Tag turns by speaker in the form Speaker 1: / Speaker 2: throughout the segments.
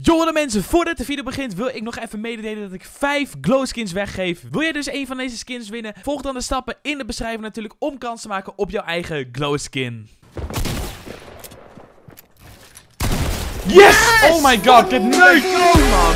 Speaker 1: Yo de mensen, voordat de video begint wil ik nog even mededelen dat ik 5 glow skins weggeef. Wil je dus een van deze skins winnen? Volg dan de stappen in de beschrijving natuurlijk om kans te maken op jouw eigen glow skin. Yes! Oh my god, ik heb leuk man!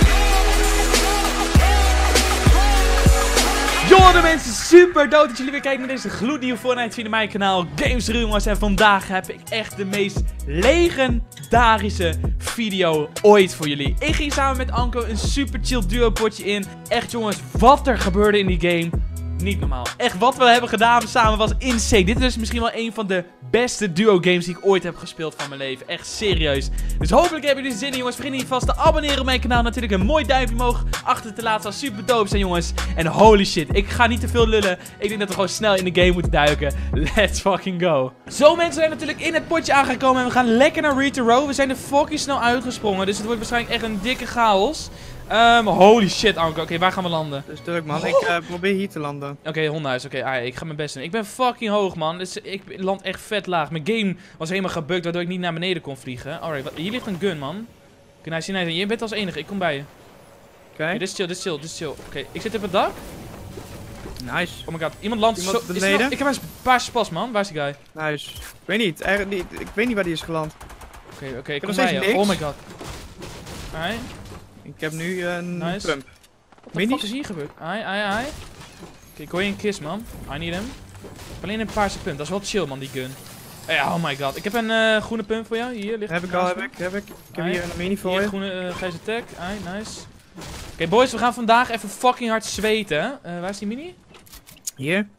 Speaker 1: Yo de mensen, super dood dat jullie weer kijken naar deze gloednieuwe Fortnite video op mijn kanaal Games Rumors. En vandaag heb ik echt de meest legendarische video ooit voor jullie. Ik ging samen met Anko een super chill duo potje in. Echt jongens, wat er gebeurde in die game, niet normaal. Echt wat we hebben gedaan samen was insane. Dit is misschien wel een van de beste duo games die ik ooit heb gespeeld van mijn leven. Echt serieus. Dus hopelijk hebben jullie zin in jongens. Vergeet niet vast te abonneren op mijn kanaal. Natuurlijk een mooi duimpje omhoog achter te laten. Zou super dope zijn jongens. En holy shit, ik ga niet te veel lullen. Ik denk dat we gewoon snel in de game moeten duiken. Let's fucking go. Zo mensen, zijn natuurlijk in het potje aangekomen. En we gaan lekker naar Re to Row. We zijn er fucking snel uitgesprongen. Dus het wordt waarschijnlijk echt een dikke chaos. Holy shit, Anko. Oké, waar gaan we landen?
Speaker 2: Dat is druk, man. Ik probeer hier te landen.
Speaker 1: Oké, hondenhuis. Oké, ik ga mijn best doen. Ik ben fucking hoog, man. Dus ik land echt vet laag. Mijn game was helemaal gebukt, waardoor ik niet naar beneden kon vliegen. Alright, hier ligt een gun, man. Oké, nice. Je bent als enige. Ik kom bij je.
Speaker 2: Oké.
Speaker 1: Dit is chill. Oké, ik zit op het dak.
Speaker 2: Nice.
Speaker 1: Oh my god, iemand landt zo...
Speaker 2: beneden?
Speaker 1: Ik heb een paar spas, man. Waar is die guy?
Speaker 2: Nice. Ik weet niet. Eigenlijk niet. Ik weet niet waar die is geland.
Speaker 1: Oké, ik kom bij je. Oh my god. Alright.
Speaker 2: Ik heb nu een
Speaker 1: nice.
Speaker 2: pump.
Speaker 1: Wat de fuck is hier gebeurd? Oké, ik hoor je een kiss, man. I need him. Ik heb alleen een paarse pump. Dat is wel chill, man, die gun. Oh my god. Ik heb een groene pump voor jou. Hier ligt.
Speaker 2: Heb ik. Ik heb hier een mini voor je.
Speaker 1: Groene grijze tag. Nice. Oké, boys, we gaan vandaag even fucking hard zweten. Waar is die mini?
Speaker 2: Hier.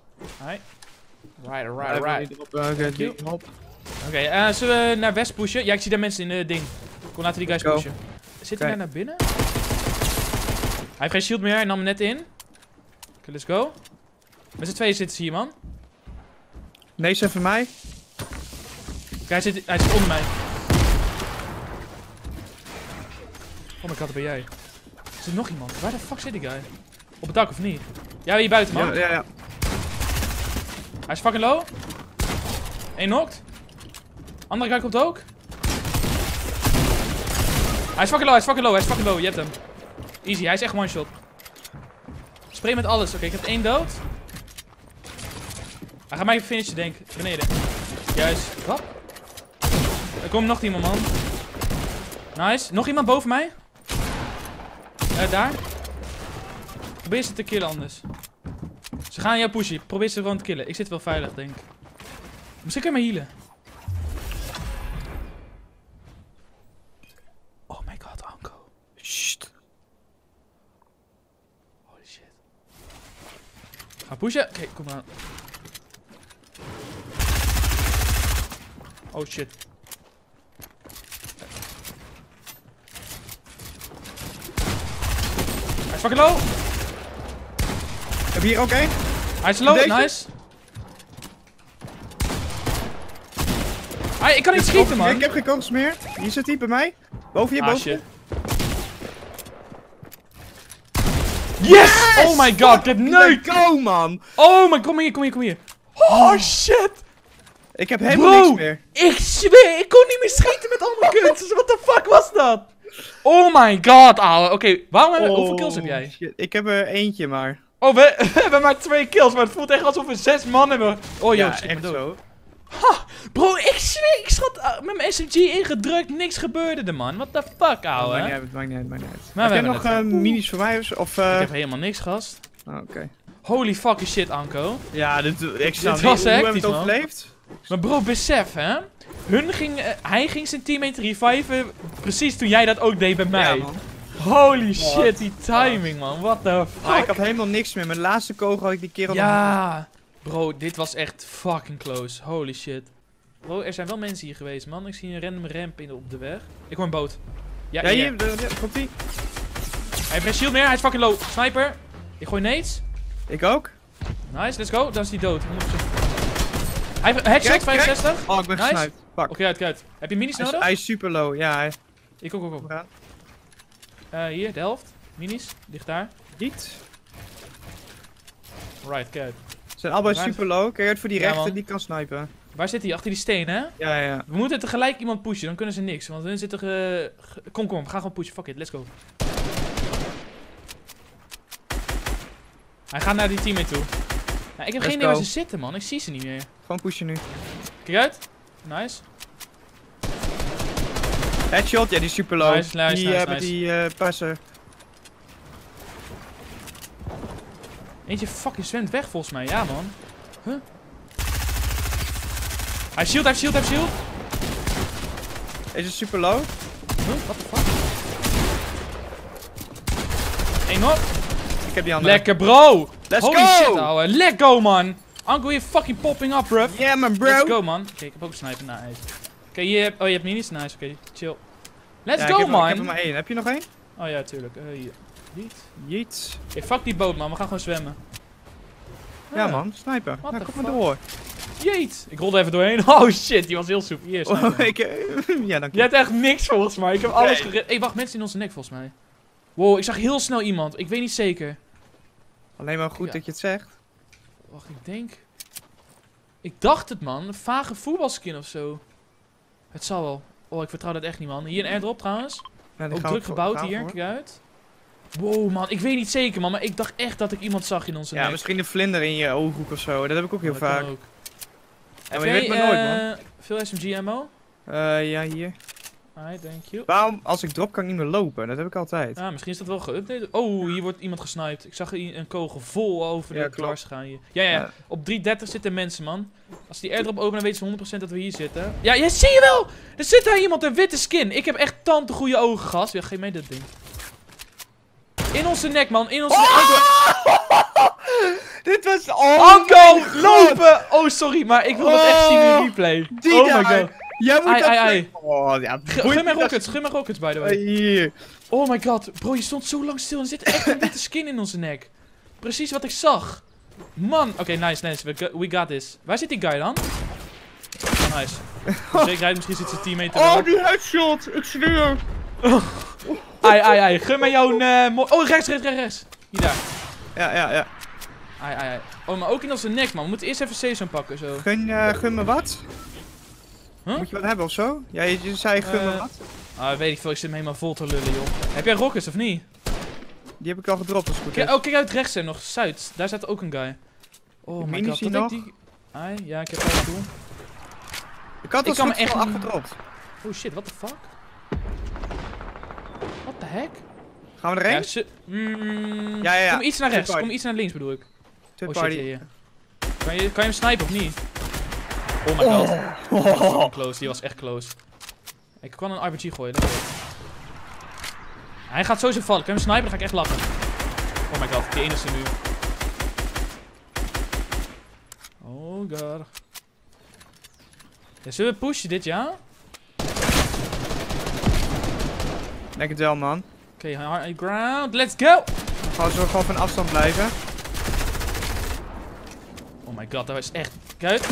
Speaker 1: Right.
Speaker 2: Oké,
Speaker 1: zullen we naar west pushen? Ja, ik zie daar mensen in de ding. Kom, laten we die guys pushen. Zit hij daar naar binnen? Hij heeft geen shield meer, hij nam hem net in. Oké, let's go. Met z'n tweeën zitten ze hier, man.
Speaker 2: Nee, zijn voor mij.
Speaker 1: Oké, hij zit onder mij. Oh my god, dat ben jij. Er zit nog iemand. Waar de fuck zit die guy? Op het dak of niet? Ja, hier buiten, man.
Speaker 2: Ja.
Speaker 1: Hij is fucking low. Eén knocked. Andere guy komt ook. Hij is fucking low. Je hebt hem. Easy, hij is echt one shot. Spray met alles. Oké, ik heb 1 dood. Hij gaat mij finishen, denk ik. Beneden. Juist. Wat? Er komt nog iemand, man. Nice. Nog iemand boven mij. Daar. Probeer ze te killen anders. Ze gaan jou pushen. Probeer ze gewoon te killen. Ik zit wel veilig, denk ik. Misschien kun je me healen. Oh my god, Anko.
Speaker 2: Sst.
Speaker 1: Holy shit. Ga pushen. Oké, kom aan. Oh shit. Hij is fucking low.
Speaker 2: Heb je hier ook één?
Speaker 1: Hij is low, nice. Ik kan niet schieten, man.
Speaker 2: Ik heb geen kans meer. Hier zit hij bij mij. Boven je, boven je.
Speaker 1: Yes! Oh my god, ik heb neuk!
Speaker 2: Go, man!
Speaker 1: Oh my, kom hier. Oh shit!
Speaker 2: Ik heb helemaal niks meer.
Speaker 1: Ik zweer, ik kon niet meer schieten met al mijn guns. What the fuck was dat? Oh my god, ouwe. Oké, hoeveel kills heb jij?
Speaker 2: Shit. Ik heb er eentje maar.
Speaker 1: Oh, we hebben maar 2 kills, maar het voelt echt alsof we 6 man hebben. Oh joh,
Speaker 2: ja, echt zo.
Speaker 1: Ha, bro, ik zweer, ik zat met mijn SMG ingedrukt, niks gebeurde er, man. What the fuck, ouwe.
Speaker 2: Maakt niet uit.
Speaker 1: Maar
Speaker 2: heb je nog minis voor mij? Of,
Speaker 1: Ik heb helemaal niks, gast.
Speaker 2: Oké.
Speaker 1: Holy fucking shit, Anko.
Speaker 2: Ja, dit
Speaker 1: was echt
Speaker 2: hoe hebben we het overleefd?
Speaker 1: Maar bro, besef, hè. Hij ging zijn teammate reviven precies toen jij dat ook deed bij mij.
Speaker 2: Ja, man.
Speaker 1: Holy shit, die timing, man. What the fuck.
Speaker 2: Ik had helemaal niks meer. Mijn laatste kogel had ik die keer al.
Speaker 1: Ja. Bro, dit was echt fucking close. Holy shit. Bro, er zijn wel mensen hier geweest, man. Ik zie een random ramp op de weg. Ik hoor een boot.
Speaker 2: Ja, hier. Komt ie.
Speaker 1: Hij heeft geen shield meer. Hij is fucking low. Sniper. Ik gooi nades.
Speaker 2: Ik ook.
Speaker 1: Nice, let's go. Dan is hij dood. 100%. Hij heeft headshot, 65.
Speaker 2: Oh, ik ben gesniped. Fuck.
Speaker 1: Oké, uit. Heb je minis nodig?
Speaker 2: Hij is super low, ja.
Speaker 1: Ik ook. Hier, de helft. Minis. Ligt daar.
Speaker 2: Niet.
Speaker 1: Right, kijk.
Speaker 2: Ze zijn allebei super low. Kijk uit voor die rechter,
Speaker 1: man.
Speaker 2: die kan snipen.
Speaker 1: Waar zit hij? Achter die steen, hè?
Speaker 2: Ja.
Speaker 1: We moeten tegelijk iemand pushen, dan kunnen ze niks. Want hun zitten Kom, we gaan gewoon pushen. Fuck it, let's go. Hij gaat naar die teammate toe. Ja, ik heb geen idee waar ze zitten, man. Ik zie ze niet meer.
Speaker 2: Gewoon pushen nu.
Speaker 1: Kijk uit. Nice.
Speaker 2: Headshot, ja, die is super low.
Speaker 1: Nice.
Speaker 2: Met die passer.
Speaker 1: Eentje fucking zwemt weg, volgens mij. Ja, man. Huh? Hij heeft shield.
Speaker 2: Deze is super low.
Speaker 1: Huh? What the fuck? Eén op.
Speaker 2: Ik heb die andere.
Speaker 1: Lekker, bro.
Speaker 2: Let's
Speaker 1: Holy
Speaker 2: go!
Speaker 1: shit, ouwe. Let's go, man. Uncle, you're fucking popping up, bruv.
Speaker 2: Yeah, man, bro.
Speaker 1: Let's go, man. Oké, ik heb ook een sniper. Nice. Oké, je hebt minis. Nice, oké. Chill. Let's go, man.
Speaker 2: Ik heb er maar één. Heb je nog één?
Speaker 1: Oh ja, tuurlijk. Hier.
Speaker 2: Yeet.
Speaker 1: Oké, fuck die boot, man. We gaan gewoon zwemmen.
Speaker 2: Ja, man. Sniper.
Speaker 1: What
Speaker 2: Nou,
Speaker 1: the
Speaker 2: kom maar door.
Speaker 1: Jeet. Ik rolde even doorheen. Oh shit, die was heel soep. Hier, sniper.
Speaker 2: Ja, dank je.
Speaker 1: Je hebt echt niks volgens mij. Ik heb alles gered. Hé, wacht, mensen in onze nek volgens mij. Wow, ik zag heel snel iemand. Ik weet niet zeker.
Speaker 2: Alleen maar goed dat je het zegt.
Speaker 1: Wacht, ik denk... Ik dacht het, man. Een vage voetbalskin of zo. Het zal wel. Oh, ik vertrouw dat echt niet, man. Hier een airdrop trouwens.
Speaker 2: Ja,
Speaker 1: Ook druk gebouwd hier. Kijk uit. Wow, man. Ik weet niet zeker, man. Maar ik dacht echt dat ik iemand zag in onze nek.
Speaker 2: Ja, misschien een vlinder in je ooghoek of zo. Dat heb ik ook heel vaak.
Speaker 1: Ook.
Speaker 2: Ja, maar je weet maar nooit, man.
Speaker 1: Veel SMG ammo?
Speaker 2: Ja, hier.
Speaker 1: Alright, thank you.
Speaker 2: Waarom, als ik drop, kan ik niet meer lopen? Dat heb ik altijd.
Speaker 1: Ah, misschien is dat wel geüpdate. Oh, hier wordt iemand gesniped. Ik zag een kogel vol over de dwars gaan hier. Ja. Op 330 zitten mensen, man. Als die airdrop openen, dan weten ze 100% dat we hier zitten. Ja, zie je wel! Er zit daar iemand in witte skin. Ik heb echt tante goede ogen, gast. Ja, geef mij dat ding. In onze nek, man. In onze nek.
Speaker 2: Dit was...
Speaker 1: Anko, lopen! Oh, sorry, maar ik wil dat echt zien in replay. Oh my god.
Speaker 2: Jij moet
Speaker 1: ai.
Speaker 2: Oh, ja.
Speaker 1: Gun mij rockets, by the way.
Speaker 2: Hier.
Speaker 1: Oh my god, bro, je stond zo lang stil en er zit echt een witte skin in onze nek. Precies wat ik zag. Man, oké, nice. We got this. Waar zit die guy dan? Oh, nice. Zekerheid, misschien zit zijn teammate er.
Speaker 2: Oh, die headshot, ik zweer.
Speaker 1: Ai. Gun mij jouw... Oh, rechts. Hier daar.
Speaker 2: Ja.
Speaker 1: Ai. Oh, maar ook in onze nek, man. We moeten eerst even sesam pakken, zo.
Speaker 2: Gun me wat?
Speaker 1: Huh?
Speaker 2: Moet je wat hebben of zo? Ja, je zei gun me wat?
Speaker 1: Weet ik veel, ik zit me helemaal vol te lullen, joh. Heb jij rockets of niet?
Speaker 2: Die heb ik al gedropt, als het goed is.
Speaker 1: Oh, kijk uit rechts, nog zuid. Daar staat ook een guy. Oh my god, dat ik die... Ja, ik heb al een doel.
Speaker 2: Ik had al echt afgedropt.
Speaker 1: Oh shit, what the fuck? What the heck?
Speaker 2: Gaan we erheen?
Speaker 1: Ja. Kom iets naar rechts, kom iets naar links bedoel ik. Oh shit, hier. Kan je hem snipen of niet? Oh my god. Die was close, die was echt close. Ik kan een RPG gooien, dat hij gaat sowieso vallen. Kan je hem snipen, dan ga ik echt lachen. Oh my god, die ene is er nu. Oh god. Ja, zullen we pushen dit, ja?
Speaker 2: Denk het wel, man.
Speaker 1: Oké, high ground, let's go!
Speaker 2: Dan gaan we zo gewoon van afstand blijven.
Speaker 1: Oh my god, dat was echt... Kijk uit.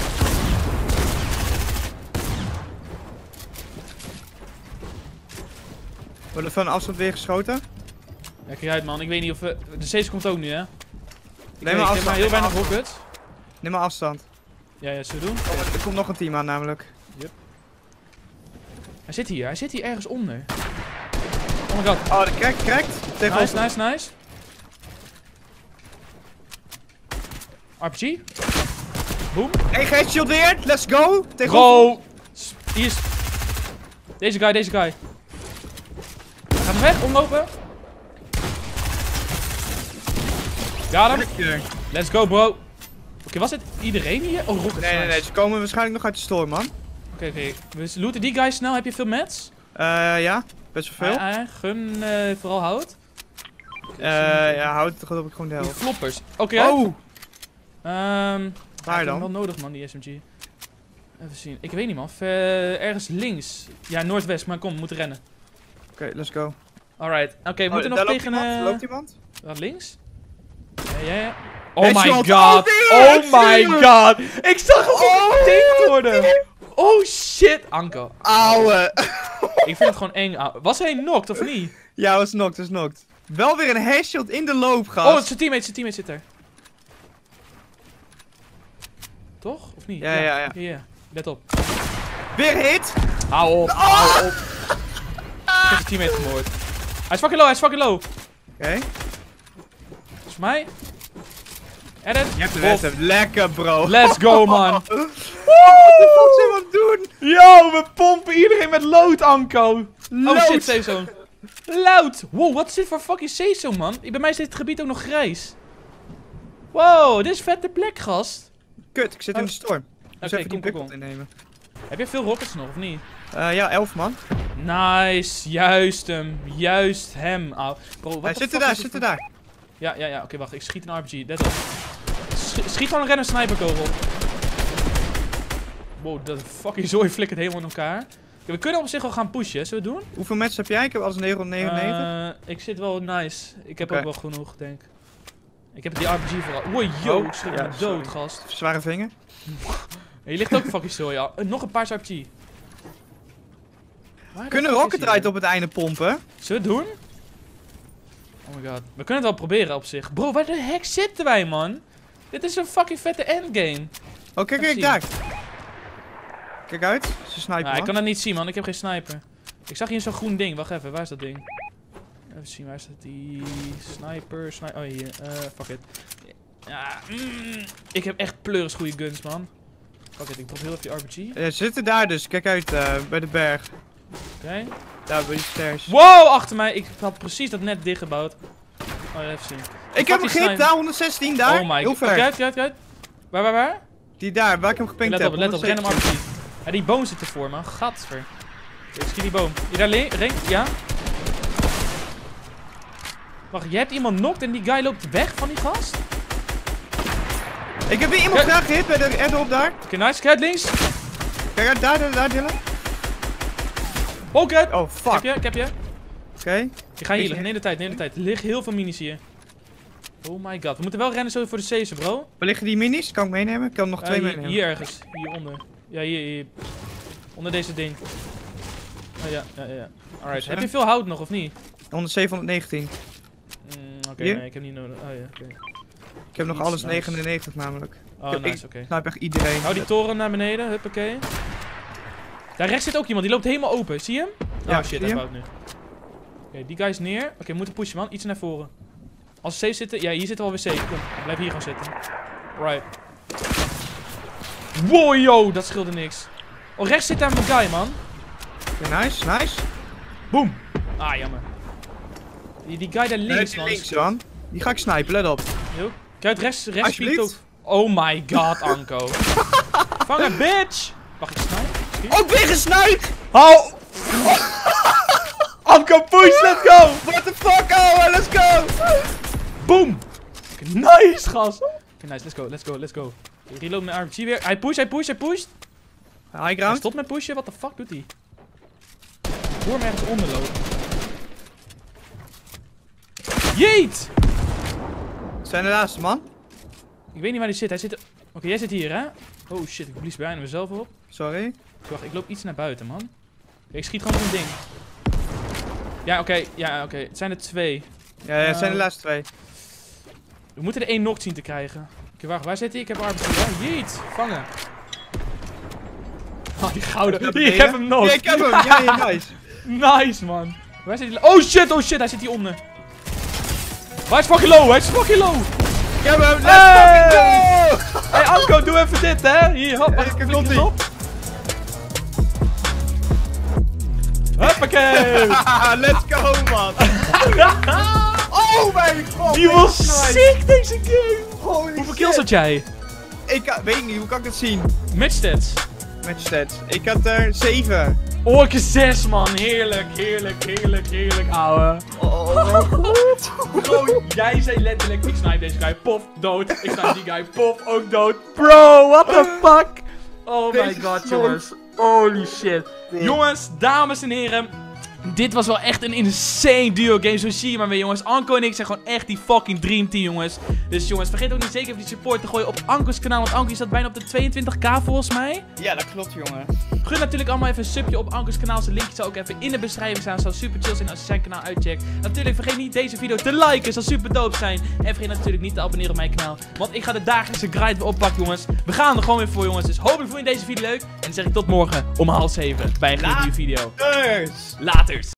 Speaker 2: Worden van afstand weer geschoten?
Speaker 1: Ja, kijk uit, man. Ik weet niet of we... De Caesar komt ook nu, hè?
Speaker 2: Neem maar afstand.
Speaker 1: Ik heb maar heel weinig rockets.
Speaker 2: Neem maar afstand.
Speaker 1: Ja, zullen we doen?
Speaker 2: Oh, er komt nog een team aan, namelijk.
Speaker 1: Yep. Hij zit hier ergens onder. Oh my god.
Speaker 2: Oh, de cracked.
Speaker 1: Nice. RPG. Boom.
Speaker 2: Hey, headshot weer. Let's go.
Speaker 1: Bro. Hier is... Deze guy. Ga hem weg, omlopen. Got hem. Let's go, bro. Oké, was het iedereen hier? Oh, rockets.
Speaker 2: Nee. Ze komen waarschijnlijk nog uit de store, man.
Speaker 1: Oké. We looten die guys snel. Heb je veel mats?
Speaker 2: Ja. Best wel veel.
Speaker 1: Gun vooral hout.
Speaker 2: Ja, hout geloof ik gewoon de helft.
Speaker 1: Die floppers. Oké.
Speaker 2: Oh!
Speaker 1: Waar dan? Wel nodig, man, die SMG. Even zien. Ik weet niet, man. Ergens links. Ja, noordwest, maar kom, we moeten rennen.
Speaker 2: Oké, let's go.
Speaker 1: Alright. Oké, we moeten nog tegen...
Speaker 2: Loopt iemand?
Speaker 1: Wat, links? Ja. Oh my god. Oh my god. Ik zag hem getekend worden. Oh shit. Anko.
Speaker 2: Auwe.
Speaker 1: Ik vind het gewoon eng. Was hij knocked of niet?
Speaker 2: Ja, was knocked. Wel weer een headshot in de loop, gast.
Speaker 1: Oh, zijn teammate zit er. Toch? Of niet?
Speaker 2: Ja.
Speaker 1: Hier, let op.
Speaker 2: Weer hit!
Speaker 1: Hou op, hou op. Ik heb je teammate gemoord. Hij is fucking low,
Speaker 2: Oké.
Speaker 1: Volgens mij. Edit.
Speaker 2: Je hebt de wedstrijd. Lekker, bro.
Speaker 1: Let's go, man.
Speaker 2: What the fuck zijn we aan het doen?
Speaker 1: Yo, we pompen iedereen met lood, Anko.
Speaker 2: Lood.
Speaker 1: Oh shit, safe zone. Loud. Wow, wat is dit voor fucking safe zone, man? Bij mij is dit gebied ook nog grijs. Wow, dit is vette plek, gast.
Speaker 2: Kut, ik zit in de storm. Dus
Speaker 1: Oké,
Speaker 2: even die
Speaker 1: kom.
Speaker 2: bukkeld innemen.
Speaker 1: Heb je veel rockets nog, of niet?
Speaker 2: Ja, 11 man.
Speaker 1: Nice, juist hem. Juist hem. Au. Bro, wat
Speaker 2: Hij
Speaker 1: de
Speaker 2: zit
Speaker 1: fuck
Speaker 2: er daar,
Speaker 1: is dit
Speaker 2: zit er
Speaker 1: voor-
Speaker 2: daar.
Speaker 1: Ja, oké, wacht. Ik schiet een RPG. Let op. Schiet gewoon een random sniperkogel. Wow, dat fucking zooi flikkert helemaal in elkaar. Ja, we kunnen op zich al gaan pushen, zullen we het doen?
Speaker 2: Hoeveel matches heb jij? Ik heb alles 999.
Speaker 1: Ik zit wel nice. Ik heb
Speaker 2: Oké.
Speaker 1: ook wel genoeg, denk ik. Ik heb die RPG vooral. Wow, yo,
Speaker 2: Oh,
Speaker 1: ik schrik
Speaker 2: ja,
Speaker 1: me
Speaker 2: sorry.
Speaker 1: dood, gast.
Speaker 2: Zware vinger.
Speaker 1: Je ligt ook fucking zo, ja. Nog een paar RPG.
Speaker 2: Kunnen rocket ride op het einde pompen?
Speaker 1: Zullen we het doen? Oh my god. We kunnen het wel proberen op zich. Bro, waar de heck zitten wij, man? Dit is een fucking vette endgame.
Speaker 2: Oh, kijk,
Speaker 1: Even
Speaker 2: kijk, daar. Kijk uit. Ze snipen,
Speaker 1: Nou, ik
Speaker 2: man.
Speaker 1: kan dat niet zien, man. Ik heb geen sniper. Ik zag hier zo'n groen ding. Wacht even, waar is dat ding? Even zien, waar is dat? Die sniper. Oh, hier. Fuck it. Ja, ik heb echt pleuris goede guns, man. Fuck it, ik drop heel even die RPG.
Speaker 2: Ze zitten daar dus. Kijk uit, bij de berg.
Speaker 1: Oké.
Speaker 2: Daar, bij die stairs.
Speaker 1: Wow, achter mij. Ik had precies dat net dichtgebouwd. Oh, even zien.
Speaker 2: Ik heb hem gehit, daar, 116, daar.
Speaker 1: Oh my
Speaker 2: Heel
Speaker 1: god.
Speaker 2: ver.
Speaker 1: Kijk. Waar?
Speaker 2: Die daar, waar ik hem gepinkt
Speaker 1: Let
Speaker 2: heb.
Speaker 1: op, random
Speaker 2: 117.
Speaker 1: RPG. Ja, die boom zit ervoor, man. Gadver. Oké, ik schiet die boom. Hier, daar links, ja. Wacht, je hebt iemand knocked en die guy loopt weg van die gast?
Speaker 2: Ik heb weer iemand
Speaker 1: Kijk.
Speaker 2: graag gehit bij de airdrop daar.
Speaker 1: Oké, nice. Kijk, links.
Speaker 2: Kijk uit, daar, Dylan.
Speaker 1: Oh, kijk.
Speaker 2: Oh, fuck.
Speaker 1: Ik heb je.
Speaker 2: Oké.
Speaker 1: Ik ga healen. Neem de tijd. Er liggen heel veel minis hier. Oh my god. We moeten wel rennen zo voor de C's, bro.
Speaker 2: Waar liggen die minis? Kan ik meenemen? Ik kan nog 2 meenemen.
Speaker 1: Hier ergens. Hieronder. Ja, hier. Onder deze ding. Oh ja. Alright. Heb je veel hout nog of niet?
Speaker 2: 719.
Speaker 1: Oké,
Speaker 2: Hier?
Speaker 1: nee, ik heb niet nodig. Oh ja, oké.
Speaker 2: Ik heb nog
Speaker 1: Iets
Speaker 2: alles
Speaker 1: nice.
Speaker 2: 99 namelijk.
Speaker 1: Oh, nice, oké.
Speaker 2: Ik snipe echt iedereen.
Speaker 1: Hou die toren naar beneden, huppakee. Daar rechts zit ook iemand, die loopt helemaal open. Zie je hem?
Speaker 2: Ja,
Speaker 1: Oh shit,
Speaker 2: zie
Speaker 1: hij
Speaker 2: je
Speaker 1: fout nu. Oké, die guy is neer. Oké, we moeten pushen, man. Iets naar voren. Als we safe zitten... Ja, hier zitten we alweer safe. Kom, blijf hier gewoon zitten. Right. Wow, yo, dat scheelde niks. Oh, rechts zit daar mijn guy, man.
Speaker 2: Oké, nice.
Speaker 1: Boom. Ah, jammer. Die guy daar links,
Speaker 2: Die
Speaker 1: man.
Speaker 2: links, man. Die ga ik snipen, let op.
Speaker 1: Yo. Kijk, rechts piekt ook.
Speaker 2: Alsjeblieft.
Speaker 1: Oh my god, Anko. Vangen, bitch. Wacht, ik snipe.
Speaker 2: Ook weer gesniped!
Speaker 1: Hou! Anko, push, let's go!
Speaker 2: What the fuck, oh, let's go!
Speaker 1: Boom! Nice, gast! Oké, nice, let's go. Ik reload mijn RPG weer. Hij pusht.
Speaker 2: High
Speaker 1: Hij
Speaker 2: ground.
Speaker 1: stopt met pushen, what the fuck doet hij? Ik hoor hem ergens onderlopen. Jeet!
Speaker 2: Zijn de laatste, man.
Speaker 1: Ik weet niet waar hij zit, Oké, jij zit hier, hè? Oh shit, ik blies bijna mezelf op.
Speaker 2: Sorry.
Speaker 1: Wacht, ik loop iets naar buiten, man. Oké, ik schiet gewoon op een ding. Ja, oké. Het zijn er 2.
Speaker 2: Ja, het zijn de laatste 2.
Speaker 1: We moeten er 1 knock zien te krijgen. Oké, wacht, waar zit hij? Ik heb RPG. Ja, jeet. Vangen. Oh, die gouden. Hier, ik heb hem nog.
Speaker 2: Ja, ik heb hem. Ja, nice.
Speaker 1: Nice, man. Waar zit hij? Oh shit, hij zit hieronder. Hij is fucking low,
Speaker 2: Ik heb hem. Let's
Speaker 1: Hey!
Speaker 2: fucking go!
Speaker 1: Hey, Anko, doe even dit, hè. Hier, hop. Wacht,
Speaker 2: Kijk,
Speaker 1: klik
Speaker 2: komt
Speaker 1: eens
Speaker 2: ie.
Speaker 1: op. Hoppakee.
Speaker 2: Let's go, man. Oh mijn god.
Speaker 1: Die was sick, deze game.
Speaker 2: Holy
Speaker 1: Hoeveel kills had jij?
Speaker 2: weet niet, hoe kan ik dat zien?
Speaker 1: Matchstats.
Speaker 2: Met stats. Ik had er 7.
Speaker 1: Orke 6, man. Heerlijk, ouwe. Bro, jij zei letterlijk, ik snipe deze guy, pof, dood. Ik snipe die guy, pof, ook dood. Bro, what the fuck? Oh my
Speaker 2: Deze
Speaker 1: god,
Speaker 2: snor.
Speaker 1: jongens. Holy shit. Jongens, dames en heren. Dit was wel echt een insane duo game. Zo zie je maar weer, jongens. Anko en ik zijn gewoon echt die fucking dream team, jongens. Dus jongens, vergeet ook niet zeker even die support te gooien op Anko's kanaal. Want Anko staat bijna op de 22k volgens mij.
Speaker 2: Ja, dat klopt, jongen.
Speaker 1: Gun natuurlijk allemaal even een subje op Anko's kanaal. Zijn linkje zal ook even in de beschrijving staan. Zou super chill zijn als je zijn kanaal uitcheckt. Natuurlijk vergeet niet deze video te liken. Zal super dope zijn. En vergeet natuurlijk niet te abonneren op mijn kanaal. Want ik ga de dagelijkse grind weer oppakken, jongens. We gaan er gewoon weer voor, jongens. Dus hopelijk vond je deze video leuk. En dan zeg ik tot morgen om 6:30 bij een nieuwe video. Laters!